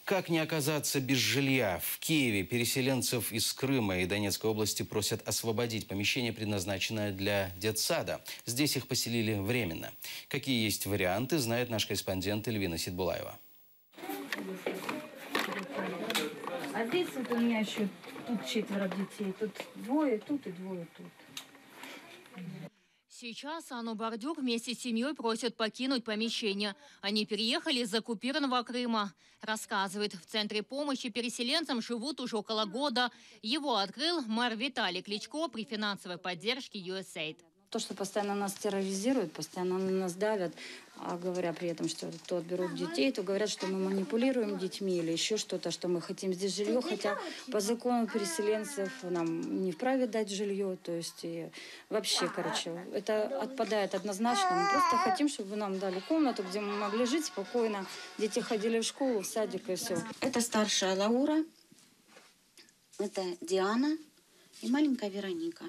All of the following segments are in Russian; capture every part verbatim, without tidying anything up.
Как не оказаться без жилья? В Киеве переселенцев из Крыма и Донецкой области просят освободить помещение, предназначенное для детсада. Здесь их поселили временно. Какие есть варианты, знает наш корреспондент Эльвина Сидбулаева. А здесь вот у меня еще тут четверо детей. Тут двое тут и двое тут. Сейчас Анну Бордюк вместе с семьей просят покинуть помещение. Они переехали из оккупированного Крыма. Рассказывает, в центре помощи переселенцам живут уже около года. Его открыл мэр Виталий Кличко при финансовой поддержке ю эс эй ай ди. То, что постоянно нас терроризируют, постоянно на нас давят, а говоря при этом, что то отберут детей, то говорят, что мы манипулируем детьми или еще что-то, что мы хотим здесь жилье, хотя по закону переселенцев нам не вправе дать жилье, то есть и вообще, короче, это отпадает однозначно. Мы просто хотим, чтобы вы нам дали комнату, где мы могли жить спокойно, дети ходили в школу, в садик и все. Это старшая Лаура, это Диана и маленькая Вероника.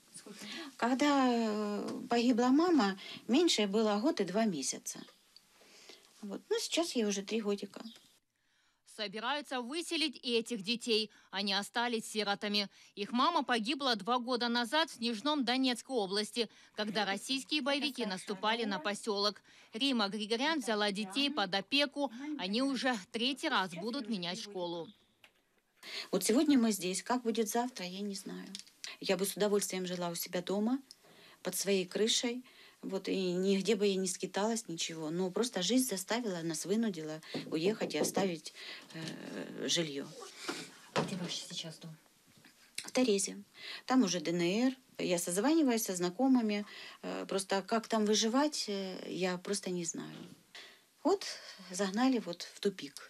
Когда погибла мама, меньше было год и два месяца. Вот. Ну, сейчас ей уже три годика. Собираются выселить и этих детей. Они остались сиротами. Их мама погибла два года назад в Снежном Донецкой области, когда российские боевики наступали на поселок. Рима Григорян взяла детей под опеку. Они уже третий раз будут менять школу. Вот сегодня мы здесь. Как будет завтра, я не знаю. Я бы с удовольствием жила у себя дома, под своей крышей, вот, и нигде бы я не скиталась, ничего. Но просто жизнь заставила, нас вынудила уехать и оставить э, жилье. Где ваш сейчас дом? В Терезе. Там уже дэ эн эр. Я созваниваюсь со знакомыми. Э, просто как там выживать, э, я просто не знаю. Вот загнали вот в тупик.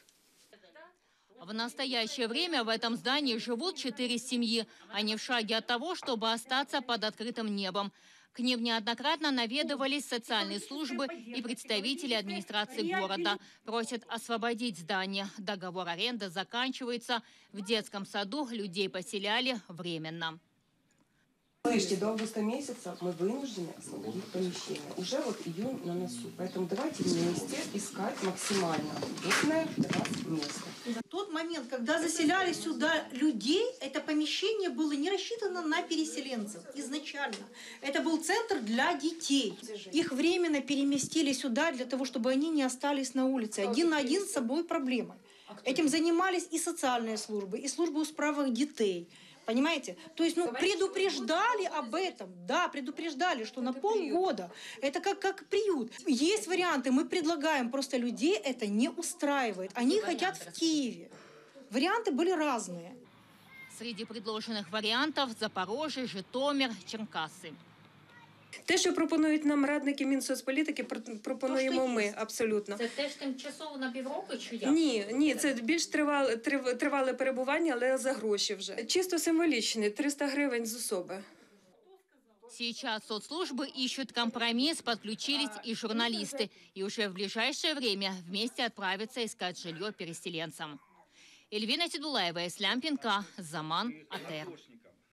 В настоящее время в этом здании живут четыре семьи. Они в шаге от того, чтобы остаться под открытым небом. К ним неоднократно наведывались социальные службы и представители администрации города. Просят освободить здание. Договор аренды заканчивается. В детском саду людей поселяли временно. Слышите, до августа месяца мы вынуждены освободить помещение. Уже вот июнь на носу. Поэтому давайте вместе искать максимально удобное для вас место. В тот момент, когда заселяли сюда людей, это помещение было не рассчитано на переселенцев изначально. Это был центр для детей. Их временно переместили сюда для того, чтобы они не остались на улице. Один на один с собой проблемой. Этим занимались и социальные службы, и службы у справах детей. Понимаете? То есть, ну, предупреждали об этом, да, предупреждали, что на полгода. Это как, как приют. Есть варианты, мы предлагаем, просто людей это не устраивает. Они хотят в Киеве. Варианты были разные. Среди предложенных варіантів – Запорожжя, Житомир, Черкаси. Те, що пропонують нам радники Мінсоцполітики, пропонуємо ми абсолютно. Це теж тимчасово на півроку чи як? Ні, ні, це більш тривале, тривале перебування, але за гроші вже. Чисто символічне, триста гривень з особи. Сейчас соцслужбы ищут компромисс, подключились и журналисты. И уже в ближайшее время вместе отправятся искать жилье переселенцам. Эльвина Сидбулаева, Ислам Пинка, Заман, АТР.